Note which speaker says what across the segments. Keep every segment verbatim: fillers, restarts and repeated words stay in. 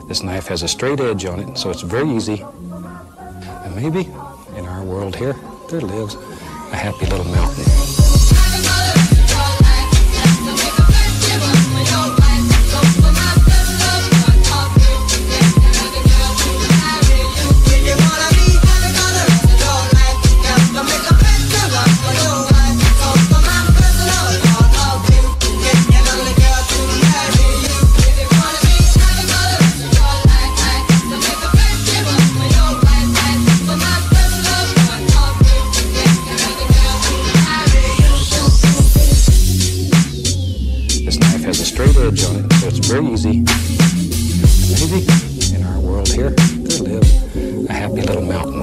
Speaker 1: This knife has a straight edge on it, so it's very easy. And maybe in our world here, there lives a happy little mountain. Straight edge on it, so it's very easy. Maybe in our world here, there lives a happy little mountain.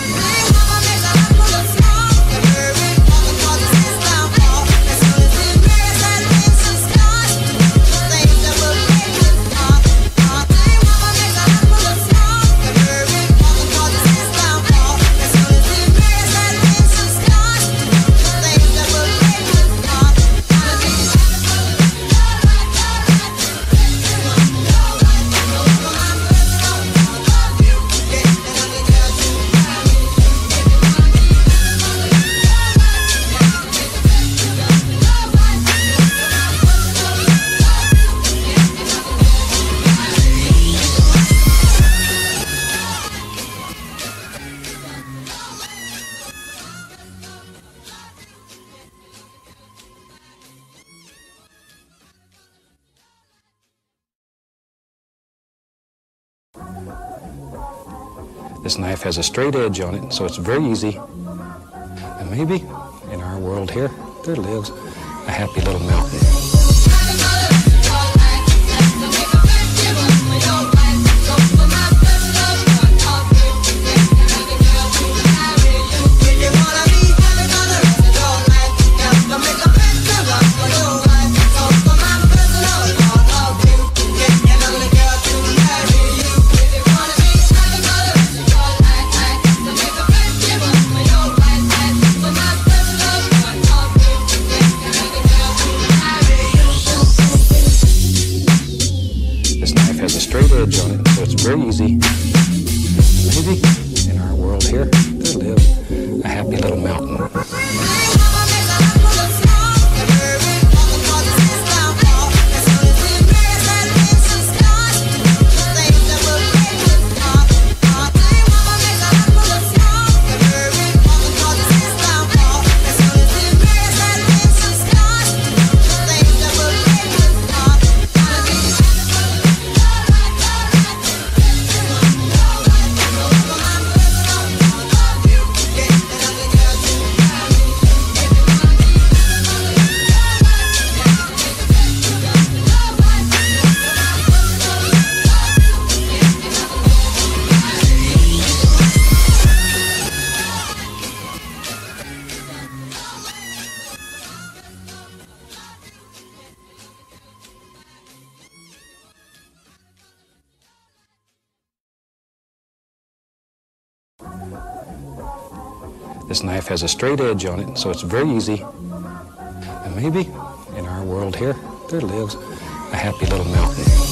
Speaker 1: This knife has a straight edge on it, so it's very easy. And maybe in our world here, there lives a happy little mountain. Has a straight edge on it, so it's very easy. Maybe in our world here, there lives a happy little mountain. This knife has a straight edge on it, so it's very easy. And maybe in our world here, there lives a happy little mountain.